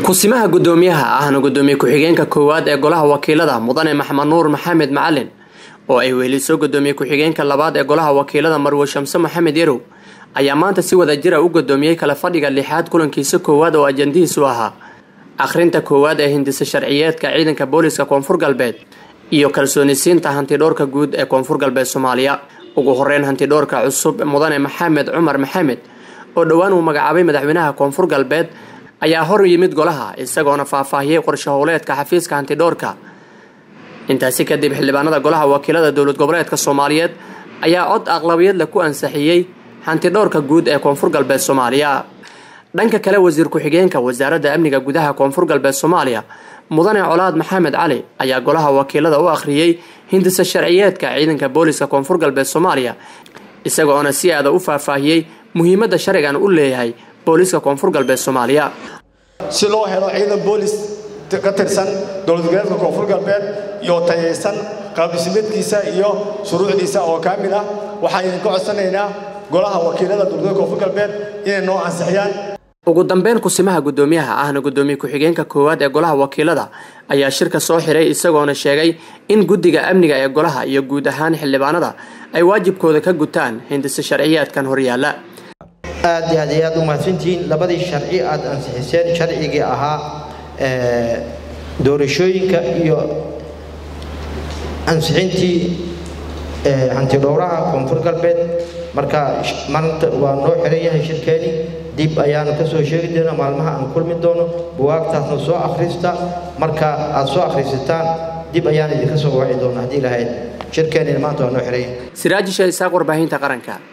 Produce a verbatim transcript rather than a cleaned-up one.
kusimaha gudoomiyaha ahna gudoomiye ku-xigeenka koowaad ee golaha wakiilada mudane maxamed nuur maxamed macalin oo ay weyliso gudoomiye ku-xigeenka labaad ee golaha wakiilada marwe shamse maxamed yarow ayaa maanta si wada jir ah u gudoomiyay kala fadhiga lixaad kulankiisa koowaad oo ajandihiisu ahaa akhrinta koowaad ee hindisa sharciyeedka ciidanka booliska koonfur galbeed iyo kalsoonisiinta hantidhoorka guud ee koonfur galbeed Soomaaliya. ugu horeyn hantidhoorka cusub mudane maxamed cumar maxamed oo dhawaan uu magacaabay madaxweynaha koonfur galbeed ayaa hor yimid golaha isagoona faahfaahiyay qorshe howleedka xafiiska hantidhoorka. intaasi kadib xildhibaanada golaha wakiilada dowlad goboleedka Soomaaliyeed ayaa cod aqlabiyad la ku ansixiyay hantidhoorka guud ee koonfur galbeed Soomaaliya. dhanka kale wasiir ku-xigeenka wasaaradda amniga gudaha koonfur galbeed Soomaaliya mudane colaad maxamed cali ayaa golaha wakiilada u akhriyay hindisa sharciyeedka ciidanka booliska koonfur galbeed Soomaaliya isagoona si aad u faahfaahiyay muhiimadda sharcigan u leeyahay booliska koonfur galbeed Soomaaliya. si loo helo ciidan boolis ka tirsan dowlad goboleedka koonfur galbeed iyo tayeysan qaab dhismeedkiisa iyo shuruucdiisa oo kaamil ah waxaan idin ka codsanaynaa golaha wakiilada dowladda koonfur galbeed inay noo ansixiyaan. ugu dambeyn kusimaha gudoomiyaha ahna gudoomiye ku-xigeenka koowaad ee golaha wakiilada ayaa shirka soo xiray isagoona sheegay in guddiga amniga ee golaha iyo guud ahaan xildhibaanada ay waajibkooda ka gutaan hindisa sharciyeedkan horyaala. aad iyo aad iyo aad u mahadsantihiin labadii sharci aad ansixiseen sharcigii ahaa doorashooyinka iyo ansixintii hantidhowraha koonfur galbeed. marka maanta waa noo xiran yahay shirkeeni dib ayaan ka soo sheegi doonaa maalmaha aan kulmi doono buugaagtaasna soo akhrista marka aad soo akhrisataan dib ayaan idinka soo waci doonaa haddii lahayd shirkeeni maanta waa noo xiran yahay. Siraaj Sheikh Isaaq warbaahinta qaranka.